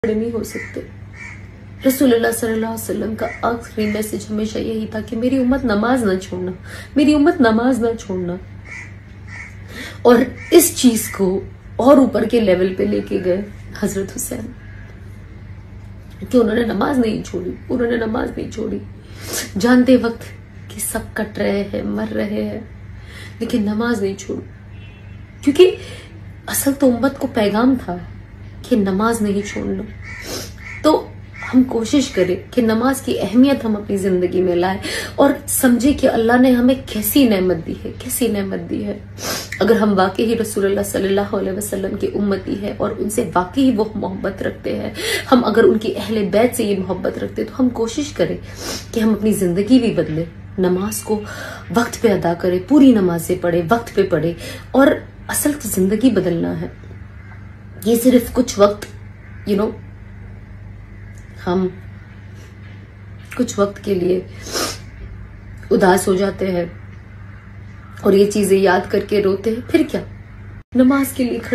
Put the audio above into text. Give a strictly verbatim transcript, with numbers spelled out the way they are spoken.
खड़े नहीं हो सकते। रसूलुल्लाह सल्लल्लाहु अलैहि वसल्लम का आखिरी मैसेज हमेशा यही था कि मेरी उम्मत नमाज ना छोड़ना, मेरी उम्मत नमाज ना छोड़ना। और इस चीज को और ऊपर के लेवल पे लेके गए हजरत हुसैन, कि उन्होंने नमाज नहीं छोड़ी, उन्होंने नमाज नहीं छोड़ी, जानते वक्त कि सब कट रहे हैं, मर रहे हैं, लेकिन नमाज नहीं छोड़ी। क्योंकि असल तो उम्मत को पैगाम था कि नमाज नहीं छोड़ना। तो हम कोशिश करें कि नमाज की अहमियत हम अपनी जिंदगी में लाए और समझे कि अल्लाह ने हमें कैसी नेमत दी है, कैसी नेमत दी है। अगर हम वाकई ही रसूलुल्लाह सल्लल्लाहु अलैहि वसल्लम की उम्मती है और उनसे वाकई ही वो मोहब्बत रखते हैं, हम अगर उनकी अहले बैत से ये मोहब्बत रखते हैं, तो हम कोशिश करें कि हम अपनी जिंदगी भी बदले, नमाज को वक्त पे अदा करें, पूरी नमाजें पढ़े, वक्त पे पढ़े। और असल तो जिंदगी बदलना है, ये सिर्फ कुछ वक्त यू नो हम कुछ वक्त के लिए उदास हो जाते हैं और ये चीजें याद करके रोते हैं, फिर क्या, नमाज के लिए